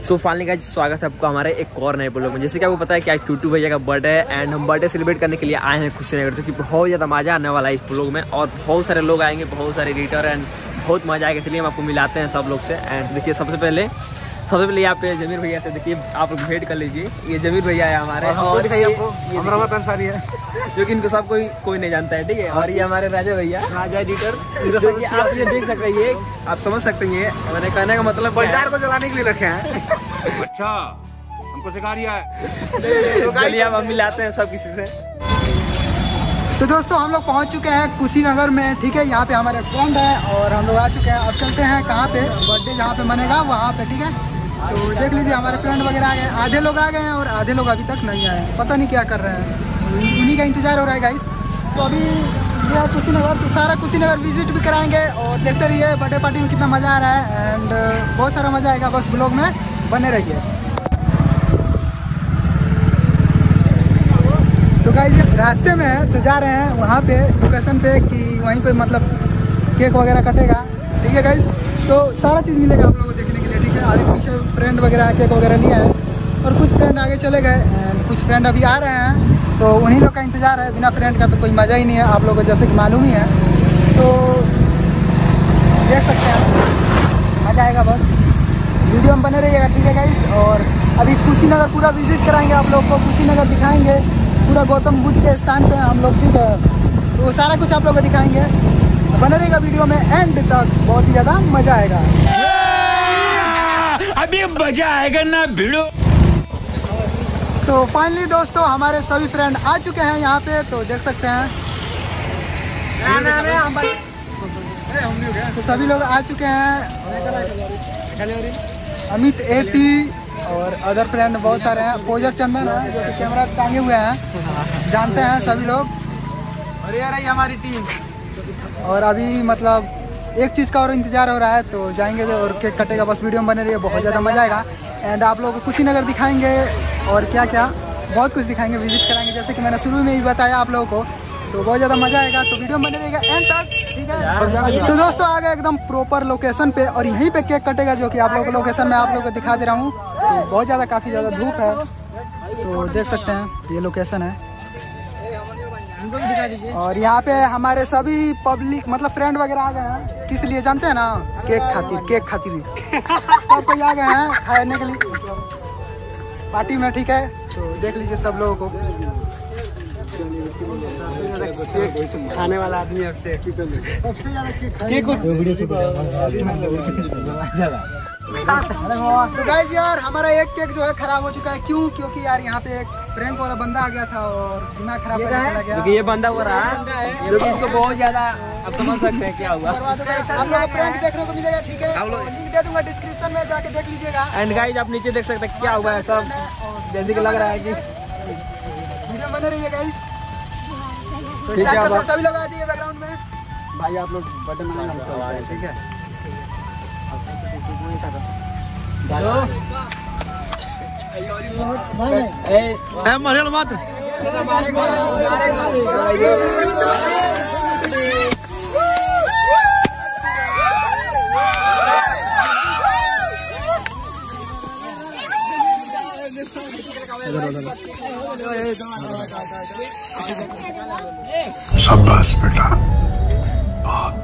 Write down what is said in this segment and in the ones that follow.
So finally guys स्वागत है आपको हमारे एक और नए ब्लॉग में। जैसे कि आपको पता है कि आज टूटू भैया का बर्थडे है एंड हम बर्थडे सेलिब्रेट करने के लिए आए हैं कुशीनगर, जो कि बहुत ज़्यादा मजा आने वाला है इस ब्लॉग में और बहुत सारे लोग आएंगे, बहुत सारे एडिटर एंड बहुत मजा आएगा। इसलिए हम आपको मिलाते हैं सब लोग से। एंड देखिए सबसे पहले यहाँ पे जमीर भैया से देखिए आप लोग भेंट कर लीजिए। ये जमीर भैया है हमारे और अंसारी है जो कि इनको सब कोई नहीं जानता है, ठीक है। और ये हमारे राजा भैया, राजा एडिटर, आप ये देख सकते हैं, ये आप समझ सकते हैं। ये मैंने कहने का मतलब बाजार को चलाने के लिए रखे हैं। अच्छा हमको सिखा रिया है। चलिए अब हम मिलाते हैं सब किसी से। तो दोस्तों हम लोग पहुंच चुके हैं कुशीनगर में, ठीक है। यहाँ पे हमारे फ्रेंड है और हम लोग आ चुके हैं। अब चलते हैं कहाँ पे बर्थडे जहाँ पे मनेगा वहाँ पे, ठीक है। तो देख लीजिए हमारे फ्रेंड वगैरह आ गए, आधे लोग आ गए हैं और आधे लोग अभी तक नहीं आए, पता नहीं क्या कर रहे हैं, उन्हीं का इंतजार हो रहा है गाइस। तो अभी ये कुशीनगर, तो सारा कुशीनगर विजिट भी कराएंगे और देखते रहिए बर्थडे पार्टी में कितना मज़ा आ रहा है एंड बहुत सारा मज़ा आएगा। बस ब्लॉग में बने रहिए। तो गाइस रास्ते में है तो जा रहे हैं वहाँ पे लोकेशन पे कि वहीं पे मतलब केक वगैरह कटेगा, ठीक है गाइस। तो सारा चीज़ मिलेगा आप लोगों को देखने के लिए, ठीक है। अभी पीछे फ्रेंड वगैरह केक वगैरह लिया है और कुछ फ्रेंड आगे चले गए एंड कुछ फ्रेंड अभी आ रहे हैं। तो उन्हीं लोग का इंतजार है, बिना फ्रेंड का तो कोई मज़ा ही नहीं है, आप लोगों को जैसे कि मालूम ही है। तो देख सकते हैं मज़ा आएगा, बस वीडियो में बने रहिएगा, ठीक है गाइस। और अभी कुशीनगर पूरा विजिट कराएंगे आप लोग को, कुशीनगर दिखाएंगे पूरा गौतम बुद्ध के स्थान पे हम लोग, ठीक है। तो सारा कुछ आप लोग को दिखाएंगे, बने रहेगा वीडियो में एंड तक, बहुत ही ज़्यादा मज़ा आएगा। अभी मजा आएगा ना भिड़ो। तो फाइनली दोस्तों हमारे सभी फ्रेंड आ चुके हैं यहाँ पे, तो देख सकते हैं तो सभी लोग आ चुके हैं। अमित 80 और अदर फ्रेंड बहुत सारे हैं, पोजर चंदन है जो कि कैमरा टांगे हुए हैं, जानते हैं सभी लोग। और यार ये हमारी टीम। और अभी मतलब एक चीज़ का और इंतजार हो रहा है, तो जाएंगे और केक कटेगा, बस वीडियो में बने रहिए, बहुत ज़्यादा मज़ा आएगा। एंड आप लोगों को कुशीनगर दिखाएंगे और क्या क्या बहुत कुछ दिखाएंगे, विजिट कराएंगे, जैसे कि मैंने शुरू में ही बताया आप लोगों को। तो बहुत ज़्यादा मज़ा आएगा, तो वीडियो में बने रहेगा एंड तक, ठीक है। तो दोस्तों आ गए एकदम प्रॉपर लोकेशन पे और यहीं पे केक कटेगा, जो कि आप लोगों को लोकेशन में आप लोगों को दिखा दे रहा हूँ। तो बहुत ज़्यादा काफ़ी ज़्यादा धूप है, तो देख सकते हैं ये लोकेशन है। और यहाँ पे हमारे सभी पब्लिक मतलब फ्रेंड वगैरह आ गए हैं, किस लिए जानते हैं ना, केक खातिर सब कोई आ गए हैं खाने के लिए पार्टी में, ठीक है। तो देख लीजिए सब लोगों को, खाने वाला आदमी है सबसे ज़्यादा तो गाइस यार हमारा एक केक जो है खराब हो चुका है। क्यों? क्योंकि यार यहाँ पे एक प्रैंक वाला बंदा आ गया था और दिमाग खराब करके चला गया। ये बंदा हो रहा है जो कि इसको बहुत ज्यादा आप समझ सकते हैं क्या हुआ। आप लोगों को प्रैंक देखने को मिलेगा, ठीक है। लिंक दे दूंगा डिस्क्रिप्शन में, जाके देख लीजिएगा। एंड गाइस आप नीचे देख सकते हैं क्या हुआ है, सब जैसे कि लग रहा है कि वीडियो बने रहिए गाइस। तो ठीक है, सभी लोग आ जाइए बैकग्राउंड में। भाई आप लोग बटन मनाना, ठीक है। मरियल मत शाबाश बेटा, बहुत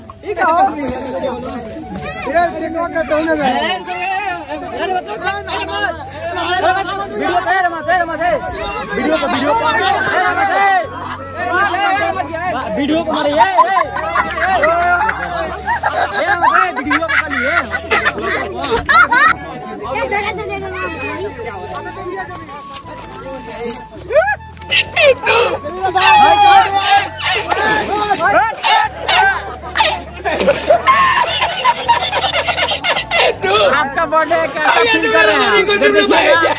वीडियो को मारिए, वीडियो पका लिए आपका बर्थडे कैसा फील कर रहे हैं?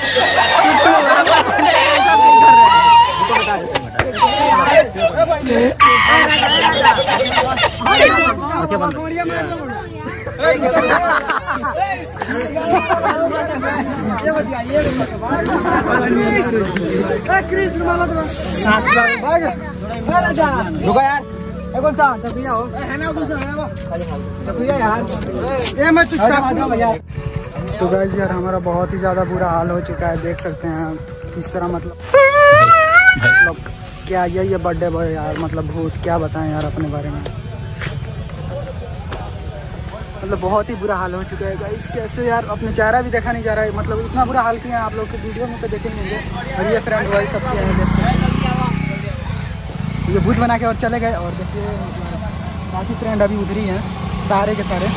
रुको यार, कौन सा तकुया हो? है ना, कौन सा है ना वो? तकुया यार, ये मैं तुझसे तो गाइस यार हमारा बहुत ही ज़्यादा बुरा हाल हो चुका है, देख सकते हैं किस तरह मतलब क्या ये बर्थडे बॉय यार, मतलब भूत क्या बताएं यार अपने बारे में, मतलब बहुत ही बुरा हाल हो चुका है गाइस। कैसे यार अपने चेहरा भी देखा नहीं जा रहा है, मतलब इतना बुरा हाल किया है आप लोग के वीडियो में तो देखेंगे। और ये फ्रेंड वही सब किया है, देखते हैं ये भूत बना के और चले गए। और देखिए बाकी फ्रेंड अभी उधर ही हैं सारे के सारे।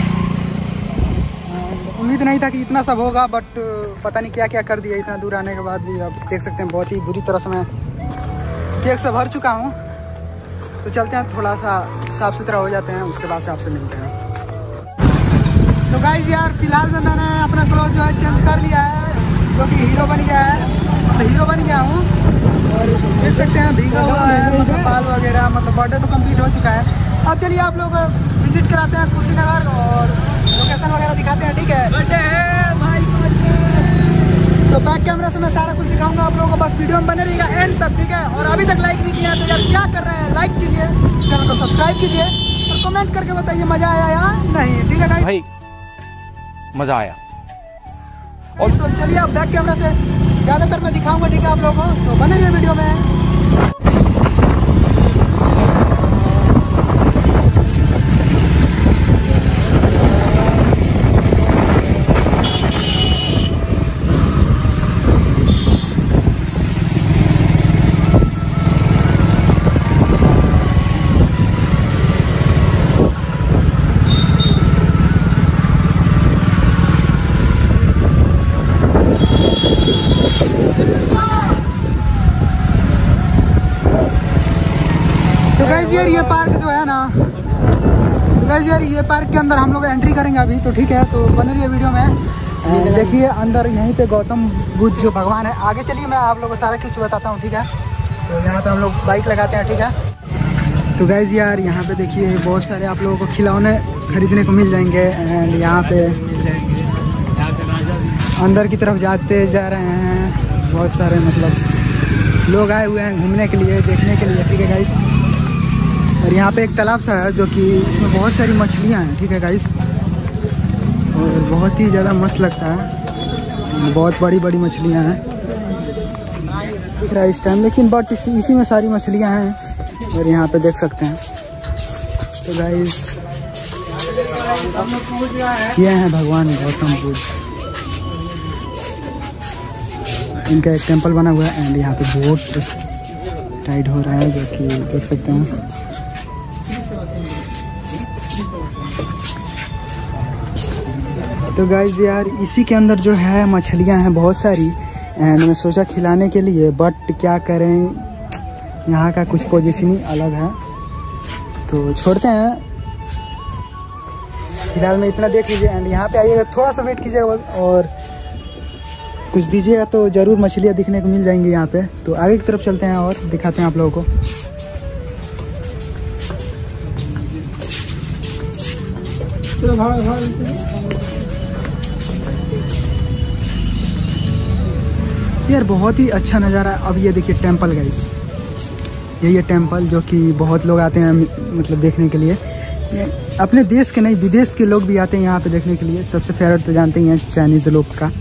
उम्मीद नहीं था कि इतना सब होगा, बट पता नहीं क्या क्या कर दिया इतना दूर आने के बाद भी। अब देख सकते हैं बहुत ही बुरी तरह से मैं केक से भर चुका हूँ। तो चलते हैं, थोड़ा सा साफ़ सुथरा हो जाते हैं, उसके बाद से आपसे मिलते हैं। तो गाइस यार फिलहाल में मैंने अपना क्लोथ जो है चेंज कर लिया है, जो कि हीरो बन गया है। तो हीरो बन गया हूँ और देख सकते हैं भीगा हुआ है, मतलब बाल वगैरह, मतलब बर्थडे तो कंप्लीट हो चुका है। अब चलिए आप लोग विजिट कराते हैं कुशीनगर और लोकेशन वगैरह दिखाते हैं, ठीक है। बर्थडे है भाई, तो बैक कैमरा से मैं सारा कुछ दिखाऊंगा आप लोगों को, बस वीडियो में बने रहिएगा एंड तक, ठीक है। और अभी तक लाइक नहीं किया तो यार क्या कर रहे हैं, लाइक कीजिए, चैनल को सब्सक्राइब कीजिए और कमेंट करके बताइए मजा आया या नहीं, ठीक है भाई। मजा आया। और तो चलिए अब बैक कैमरा से ज़्यादातर मैं दिखाऊंगा, ठीक है आप लोगों को, तो बने रहिए वीडियो में। तो गाइस यार ये पार्क जो है ना, तो गाइस यार ये पार्क के अंदर हम लोग एंट्री करेंगे अभी, तो ठीक है। तो बने रहिए वीडियो में। देखिए अंदर यहीं पे गौतम बुद्ध जो भगवान है। आगे चलिए मैं आप लोगों को सारा कुछ बताता हूँ, ठीक है। तो यहाँ पे हम लोग बाइक लगाते हैं, ठीक है। तो गाइस यार यहाँ पे देखिए बहुत सारे आप लोगों को खिलौने खरीदने को मिल जाएंगे। एंड यहाँ पे अंदर की तरफ जाते जा रहे हैं, बहुत सारे मतलब लोग आए हुए हैं घूमने के लिए, देखने के लिए, ठीक है गाइस। और यहाँ पे एक तालाब सा है जो कि इसमें बहुत सारी मछलियाँ हैं, ठीक है गाइस। और बहुत ही ज़्यादा मस्त लगता है, बहुत बड़ी बड़ी मछलियाँ हैं दिख रहा है इस टाइम, लेकिन बट इसी में सारी मछलियाँ हैं। और यहाँ पे देख सकते हैं। तो गाइस ये हैं भगवान गौतम बुद्ध, इनका एक टेम्पल बना हुआ है। एंड यहाँ पे बोट टाइड हो रहा है, जो कि देख सकते हैं। तो गाइस यार इसी के अंदर जो है मछलियां हैं बहुत सारी। एंड मैं सोचा खिलाने के लिए, बट क्या करें, यहाँ का कुछ पोजीशन ही अलग है, तो छोड़ते हैं फिलहाल में इतना देख लीजिए। एंड यहाँ पे आइएगा, थोड़ा सा वेट कीजिएगा और कुछ दीजिएगा तो ज़रूर मछलियाँ दिखने को मिल जाएंगी यहाँ पे। तो आगे की तरफ चलते हैं और दिखाते हैं आप लोगों को। यार बहुत ही अच्छा नज़ारा। अब ये देखिए टेम्पल गाइस, ये टेम्पल जो कि बहुत लोग आते हैं मतलब देखने के लिए, अपने देश के नहीं विदेश के लोग भी आते हैं यहाँ पे देखने के लिए। सबसे फेवरेट तो जानते ही हैं चाइनीज़ लोग का।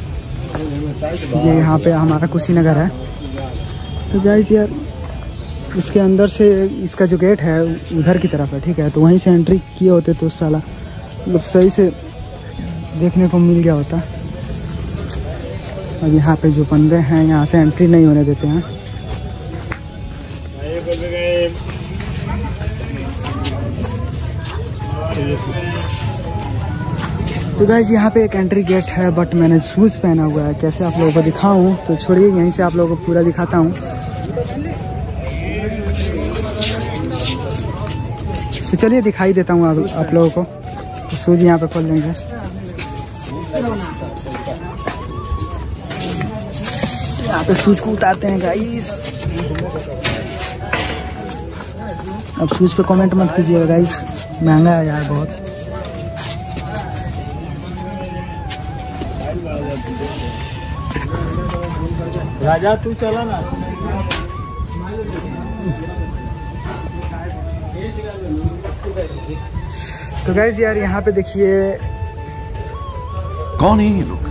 ये यहाँ पे हमारा कुशीनगर है। तो गाइस यार उसके अंदर से इसका जो गेट है उधर की तरफ है, ठीक है। तो वहीं से एंट्री किए होते तो साला मतलब सही से देखने को मिल गया होता। अब यहाँ पे जो बंदे हैं यहाँ से एंट्री नहीं होने देते हैं। तो गाइस यहाँ पे एक एंट्री गेट है, बट मैंने शूज़ पहना हुआ है, कैसे आप लोगों को दिखाऊं। तो छोड़िए यहीं से आप लोगों को पूरा दिखाता हूँ। तो चलिए दिखाई देता हूँ आप लोगों को। तो शूज़ यहाँ पे खोल देंगे। यहाँ पे शूज़ को उतारते हैं गाइस। अब शूज़ पे कमेंट मत कीजिएगा गाइस, महंगा है यार बहुत। राजा तू चला ना। तो गाइस यार यहाँ पे देखिए कौन है ये लोग?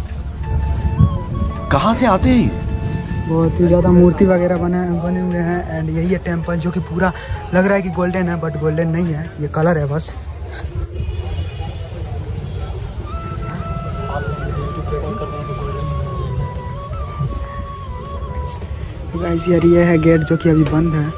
कहां से आते हैं? बहुत ही ज़्यादा मूर्ति वगैरह बने हुए हैं एंड यही है टेम्पल, जो कि पूरा लग रहा है कि गोल्डन है, बट गोल्डन नहीं है, ये कलर है बस। गाइस यार ये है गेट, जो कि अभी बंद है।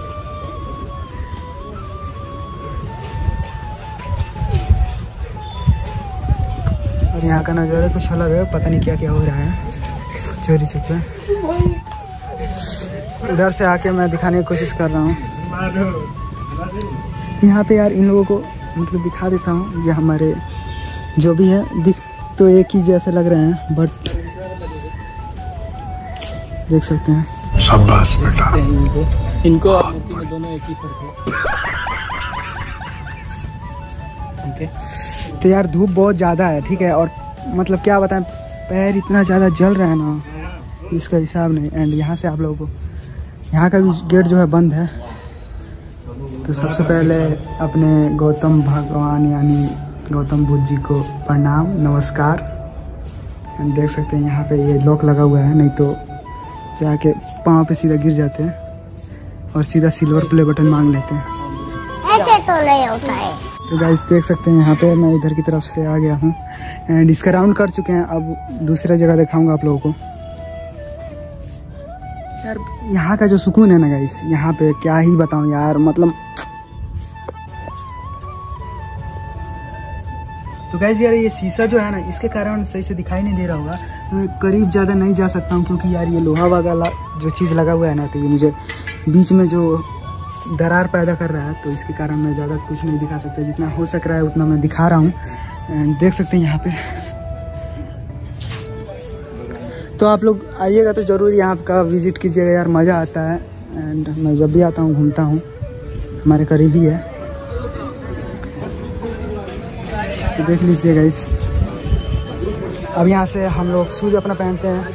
और यहाँ का नज़ारा कुछ अलग है, पता नहीं क्या क्या हो रहा है चोरी छुपे। इधर से आके मैं दिखाने की कोशिश कर रहा हूँ। यहाँ पे यार इन लोगों को मतलब दिखा देता हूँ, ये हमारे जो भी है दिख तो एक ही जैसे लग रहे हैं, बट देख सकते हैं। शाबाश बेटा। इनको दोनों एक ही फर्क है। तो यार धूप बहुत ज़्यादा है, ठीक है, और मतलब क्या बताएं, पैर इतना ज़्यादा जल रहा है ना, इसका हिसाब नहीं। एंड यहाँ से आप लोगों को यहाँ का भी गेट जो है बंद है। तो सबसे पहले अपने गौतम भगवान यानी गौतम बुद्ध जी को प्रणाम नमस्कार। एंड देख सकते हैं यहाँ पे ये लॉक लगा हुआ है, नहीं तो जाके पाँव पे सीधा गिर जाते हैं और सीधा सिल्वर प्ले बटन मांग लेते हैं। ऐसे तो नहीं होता है। तो गाइस देख सकते हैं यहाँ पे मैं इधर की तरफ से आ गया हूँ एंड इसका राउंड कर चुके हैं। अब दूसरा जगह दिखाऊंगा आप लोगों को। यार यहाँ का जो सुकून है ना गाइस, यहाँ पे क्या ही बताऊँ यार, मतलब तो गाइस यार ये शीशा जो है ना, इसके कारण सही से दिखाई नहीं दे रहा होगा, तो मैं करीब ज़्यादा नहीं जा सकता हूँ, क्योंकि यार ये लोहा वाला जो चीज़ लगा हुआ है ना, तो ये मुझे बीच में जो दरार पैदा कर रहा है, तो इसके कारण मैं ज़्यादा कुछ नहीं दिखा सकता। जितना हो सक रहा है उतना मैं दिखा रहा हूँ। एंड देख सकते हैं यहाँ पे, तो आप लोग आइएगा तो ज़रूर यहाँ का विज़िट कीजिएगा यार, मज़ा आता है। एंड मैं जब भी आता हूँ घूमता हूँ, हमारे करीब ही है, तो देख लीजिएगा इस। अब यहाँ से हम लोग शूज़ अपना पहनते हैं।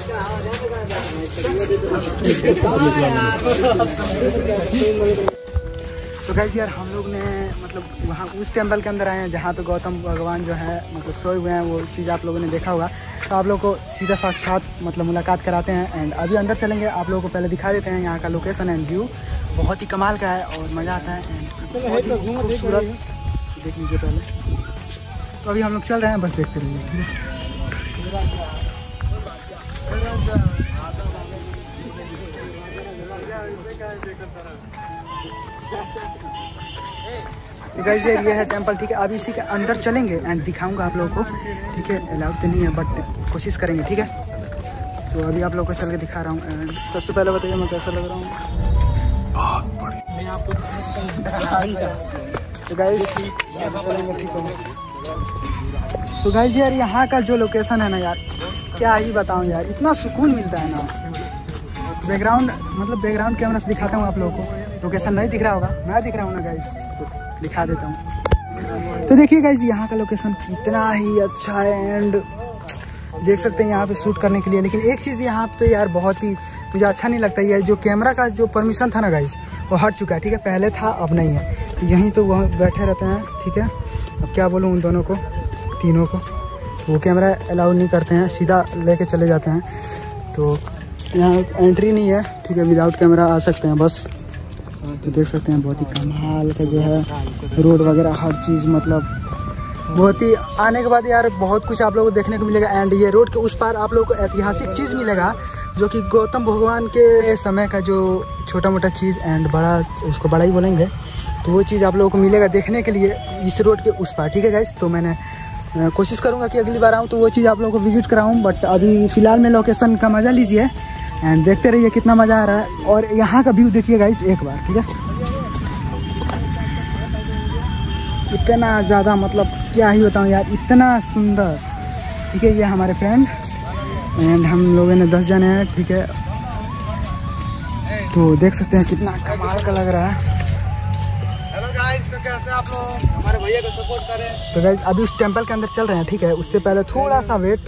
तो गाइस यार हम लोग ने मतलब वहाँ उस टेम्पल के अंदर आए हैं जहाँ पे गौतम भगवान जो है मतलब सोए हुए हैं, वो चीज़ आप लोगों ने देखा होगा। तो आप लोगों को सीधा साक्षात मतलब मुलाकात कराते हैं। एंड अभी अंदर चलेंगे, आप लोगों को पहले दिखा देते हैं यहाँ का लोकेशन एंड व्यू, बहुत ही कमाल का है और मज़ा आता है एंड बहुत ही खूबसूरत, देख लीजिए पहले। तो अभी हम लोग चल रहे हैं, बस देखते रहिए, ठीक है। तो गाइस ये है टेंपल, ठीक है। अभी इसी के अंदर चलेंगे एंड दिखाऊंगा आप लोगों को, ठीक है। अलाउड तो नहीं है बट कोशिश करेंगे, ठीक है। तो अभी आप लोगों को चल के दिखा रहा हूँ। एंड सबसे पहले बताइए मैं कैसा लग रहा हूँ। बहुत बढ़िया। तो गाइस चलेंगे, ठीक है। तो गाइस यार यहाँ का जो लोकेशन है ना यार, क्या ही बताऊँ यार, इतना सुकून मिलता है ना। बैकग्राउंड मतलब बैकग्राउंड कैमरा से दिखाता हूँ आप लोगों को। लोकेशन नहीं दिख रहा होगा, मैं दिख रहा हूँ ना गाइस, तो दिखा देता हूँ। तो देखिए गाइस यहाँ का लोकेशन कितना ही अच्छा है एंड देख सकते हैं यहाँ पे शूट करने के लिए। लेकिन एक चीज़ यहाँ पे यार बहुत ही मुझे अच्छा नहीं लगता, ये जो कैमरा का जो परमिशन था ना गाइस, वो हट चुका है, ठीक है। पहले था अब नहीं है, तो यहीं पे वो बैठे रहते हैं, ठीक है। अब क्या बोलूँ उन दोनों को, तीनों को, वो कैमरा अलाउ नहीं करते हैं, सीधा लेके चले जाते हैं। तो यहाँ एंट्री नहीं है, ठीक है, विदाउट कैमरा आ सकते हैं बस। तो देख सकते हैं बहुत ही कमाल का जो है रोड वगैरह हर चीज़, मतलब बहुत ही आने के बाद यार बहुत कुछ आप लोगों को देखने को मिलेगा। एंड ये रोड के उस पार आप लोगों को ऐतिहासिक चीज़ मिलेगा, जो कि गौतम भगवान के समय का जो छोटा मोटा चीज़ एंड बड़ा, उसको बड़ा ही बोलेंगे, तो वो चीज़ आप लोगों को मिलेगा देखने के लिए इस रोड के उस पार, ठीक है गाइस। तो मैंने कोशिश करूँगा कि अगली बार आऊँ तो वो चीज़ आप लोगों को विजिट कराऊँ, बट अभी फ़िलहाल में लोकेशन का मज़ा लीजिए एंड देखते रहिए कितना मज़ा आ रहा है। और यहाँ का व्यू देखिए गाइस एक बार, ठीक है। इतना ज़्यादा मतलब क्या ही बताऊँ यार, इतना सुंदर, ठीक है। ये हमारे फ्रेंड एंड हम लोगों ने 10 जने हैं, ठीक है। तो देख सकते हैं कितना कमाल का लग रहा है। हेलो गाइस, तो कैसे आप लोग हमारे भैया को सपोर्ट करें। तो गाइस अभी उस टेंपल के अंदर चल रहे हैं, ठीक है। उससे पहले थोड़ा सा वेट।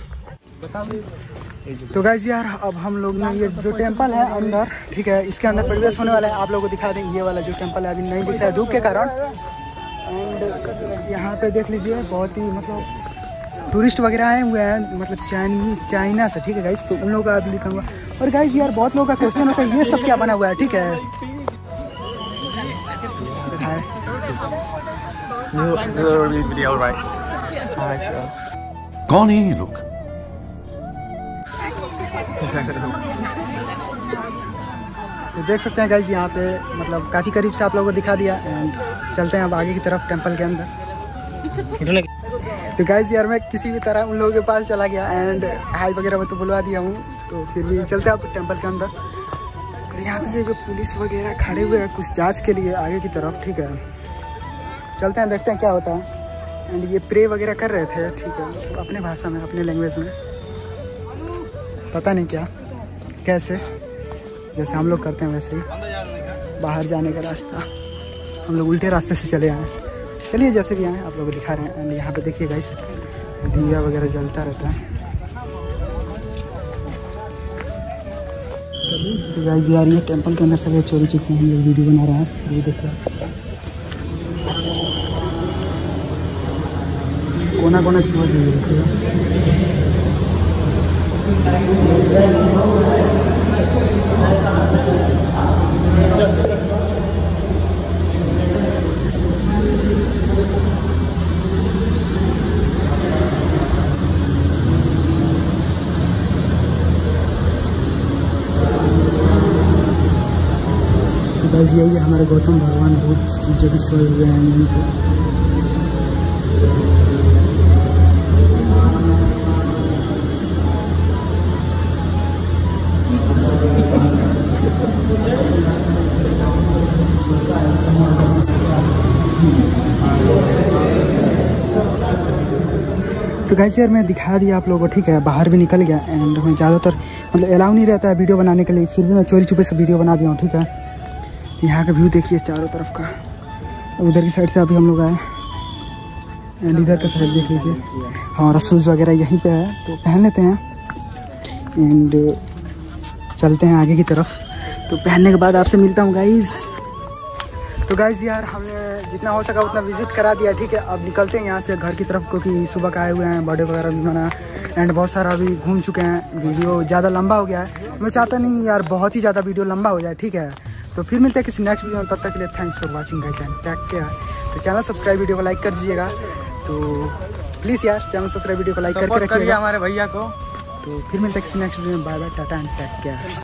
तो गाइस यार अब हम लोग ने ये जो टेंपल है अंदर, ठीक है, इसके अंदर प्रवेश होने वाला है। आप लोगों को दिखा दें, ये वाला जो टेंपल है अभी नहीं दिख रहा है धूप के कारण। एंड यहाँ पे देख लीजिए बहुत ही मतलब टूरिस्ट वगैरह आए हुए हैं, मतलब चाइना से, ठीक है गाइस। तो उन लोगों का अभी लिखूंगा। और गाइस यार बहुत लोगों का क्वेश्चन होता है ये सब क्या बना हुआ है, ठीक है। कौन है ये लोग? तो देख सकते हैं गाइस यहाँ पे मतलब काफ़ी करीब से आप लोगों को दिखा दिया। एंड चलते हैं अब आगे की तरफ टेंपल के अंदर। तो गाइस यार मैं किसी भी तरह उन लोगों के पास चला गया एंड हाई वगैरह मैं तो बुलवा दिया हूँ। तो फिर भी चलते हैं अब टेंपल के अंदर। और यहाँ पे ये जो पुलिस वगैरह खड़े हुए हैं कुछ जांच के लिए आगे की तरफ, ठीक है। चलते हैं देखते हैं क्या होता है। एंड ये प्रे वगैरह कर रहे थे, ठीक है, मतलब अपने भाषा में, अपने लैंग्वेज में, पता नहीं क्या कैसे, जैसे हम लोग करते हैं वैसे ही। बाहर जाने का रास्ता हम लोग उल्टे रास्ते से चले आए। चलिए जैसे भी आए आप लोग को दिखा रहे हैं। एंड यहाँ पे देखिए गाइस दिया वगैरह जलता रहता है। तो गाइस यार ये टेंपल के अंदर सब चोरी चुके हैं, हम लोग वीडियो बना रहे हैं। ये देखिए कोना कोना छुआ बस यही है हमारे गौतम भगवान बहुत चीज़ें भी सोए हुए हैं यहीं पे। तो गाइस यार मैं दिखा दिया आप लोगों को, ठीक है। बाहर भी निकल गया एंड मैं ज़्यादातर मतलब अलाउ नहीं रहता है वीडियो बनाने के लिए, फिर भी मैं चोरी छुपे से वीडियो बना दिया हूँ, ठीक है। यहाँ का व्यू देखिए चारों तरफ का। उधर की साइड से अभी हम लोग आए एंड इधर का साइड देख लीजिए। हमारा शूज़ वगैरह यहीं पे है तो पहन लेते हैं एंड चलते हैं आगे की तरफ। तो पहनने के बाद आपसे मिलता हूँ गाइस। तो गाइस यार हमने जितना हो सका उतना विजिट करा दिया, ठीक है। अब निकलते हैं यहाँ से घर की तरफ, क्योंकि सुबह का आए हुए हैं, बर्थडे वगैरह भी मना एंड बहुत सारा अभी घूम चुके हैं। वीडियो ज़्यादा लंबा हो गया है, मैं चाहता नहीं यार बहुत ही ज़्यादा वीडियो लंबा हो जाए, ठीक है। तो फिर मिलते हैं किसी नेक्स्ट वीडियो में, तब तक के लिए thanks for watching guys and take care. तो चैनल सब्सक्राइब, वीडियो को लाइक कर दीजिएगा। तो प्लीज़ यार चैनल सब्सक्राइब, वीडियो को लाइक करके रखिएगा हमारे भैया को। तो फिर मिलते हैं किसी नेक्स्ट वीडियो में। Bye bye, tata and take care.